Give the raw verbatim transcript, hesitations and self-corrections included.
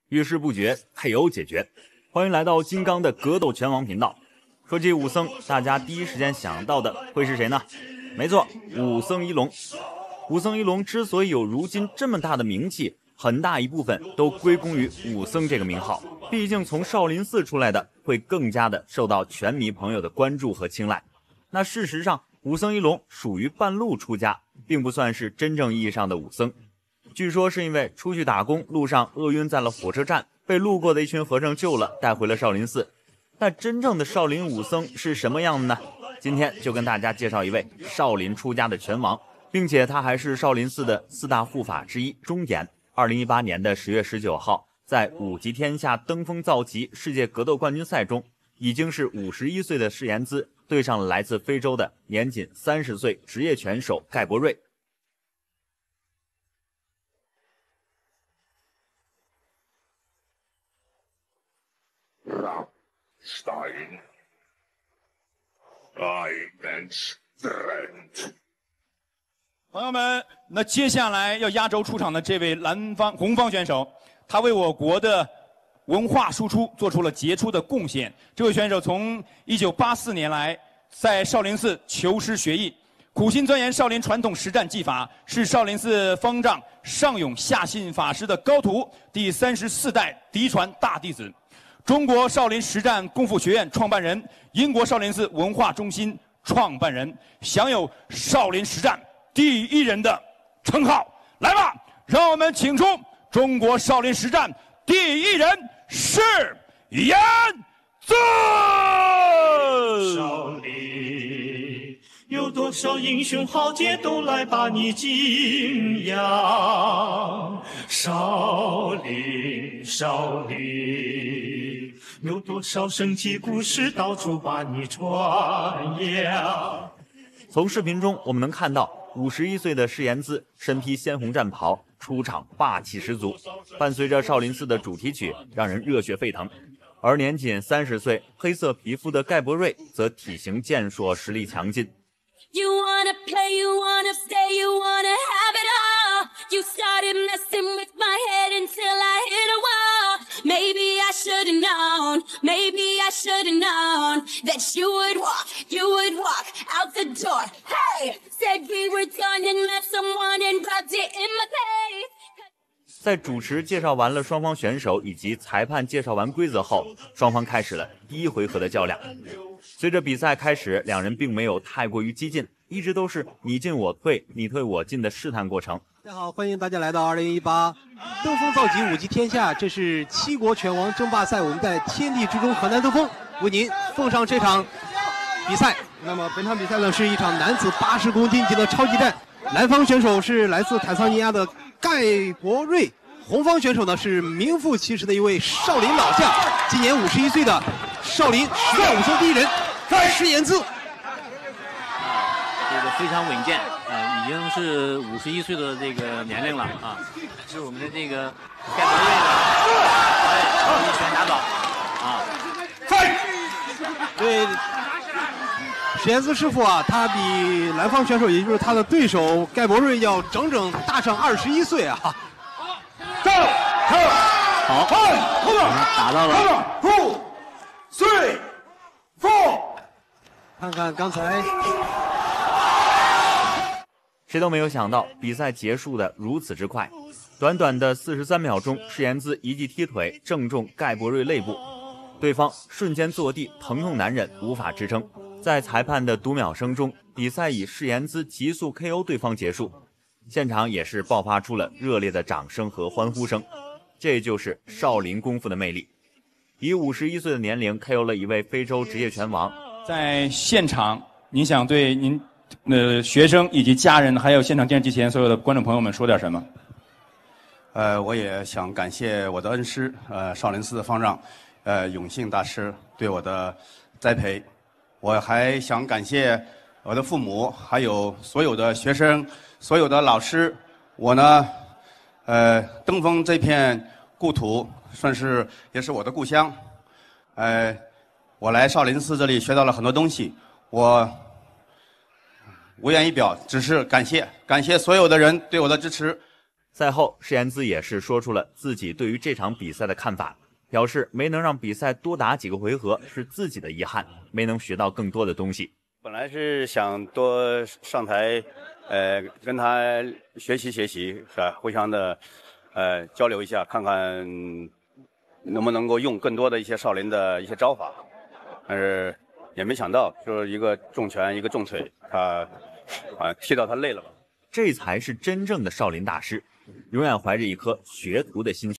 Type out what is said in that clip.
遇事不决 K O 解决。欢迎来到金刚的格斗拳王频道。说起武僧，大家第一时间想到的会是谁呢？没错，武僧一龙。武僧一龙之所以有如今这么大的名气，很大一部分都归功于武僧这个名号。毕竟从少林寺出来的，会更加的受到拳迷朋友的关注和青睐。那事实上，武僧一龙属于半路出家，并不算是真正意义上的武僧。据说是因为出去打工，路上饿晕在了火车站，被路过的一群和尚救了，带回了少林寺。但真正的少林武僧是什么样的呢？今天就跟大家介绍一位少林出家的拳王，并且他还是少林寺的四大护法之一中典。二零一八年的十月十九号，在五级天下登峰造极世界格斗冠军赛中，已经是五十一岁的释延滋对上了来自非洲的年仅三十岁职业拳手盖博瑞。 Stein. I meant strength. 朋友们，那接下来要压轴出场的这位蓝方红方选手，他为我国的文化输出做出了杰出的贡献。这位选手从一九八四年来在少林寺求师学艺，苦心钻研少林传统实战技法，是少林寺方丈上勇下信法师的高徒，第三十四代嫡传大弟子。中国少林实战功夫学院创办人，英国少林寺文化中心创办人，享有少林实战第一人的称号。来吧，让我们请出中国少林实战第一人释延滋。 少林有多少英雄豪杰都来把你敬仰，少林少林有多少神奇故事到处把你传扬。 从视频中我们能看到五十一岁的释延滋身披鲜红战袍，出场霸气十足，伴随着少林寺的主题曲，让人热血沸腾。而年仅三十岁黑色皮肤的盖博瑞则体型健硕，实力强劲。 You wanna play, you wanna stay, you wanna have it all. You started messing with my head until I hit a wall. Maybe I should've known, maybe I should've known that you would walk, you would walk out the door. Hey, said we were done and left someone and rubbed it in my face. 在主持介绍完了双方选手以及裁判介绍完规则后，双方开始了第一回合的较量。随着比赛开始，两人并没有太过于激进，一直都是你进我退，你退我进的试探过程。 大家好，欢迎大家来到二零一八登峰造极五级天下，这是七国拳王争霸赛，我们在天地之中河南登峰为您奉上这场比赛。那么本场比赛呢是一场男子八十公斤级的超级战，蓝方选手是来自坦桑尼亚的盖博瑞，红方选手呢是名副其实的一位少林老将，今年五十一岁的少林十大武僧第一人释延滋。 这个非常稳健，呃，已经是五十一岁的这个年龄了啊，是我们的这个盖博瑞的，哎，一拳打倒啊！ 对，释延滋师傅啊，他比蓝方选手，也就是他的对手盖博瑞要整整大上二十一岁啊！ 走， 好， 后面打到了 ，two three four。 看看刚才。 谁都没有想到比赛结束的如此之快，短短的四十三秒钟，释延滋一记踢腿正中盖博瑞肋部，对方瞬间坐地，疼痛难忍，无法支撑。在裁判的读秒声中，比赛以释延滋急速 K O 对方结束，现场也是爆发出了热烈的掌声和欢呼声。这就是少林功夫的魅力，以五十一岁的年龄 K O 了一位非洲职业拳王。 在现场，您想对您呃学生以及家人，还有现场电视机前所有的观众朋友们说点什么？ 呃，我也想感谢我的恩师，呃，少林寺的方丈，呃，永信大师对我的栽培。我还想感谢我的父母，还有所有的学生，所有的老师。我呢，呃，登封这片故土，算是也是我的故乡。呃，我来少林寺这里学到了很多东西，我无言以表，只是感谢感谢所有的人对我的支持。 赛后，施延姿也是说出了自己对于这场比赛的看法，表示没能让比赛多打几个回合是自己的遗憾，没能学到更多的东西。 本来是想多上台，呃，跟他学习学习，是吧？互相的，呃，交流一下，看看能不能够用更多的一些少林的一些招法，但是也没想到，就是一个重拳，一个重腿，他啊踢到他累了吧？ 这才是真正的少林大师，永远怀着一颗学徒的心。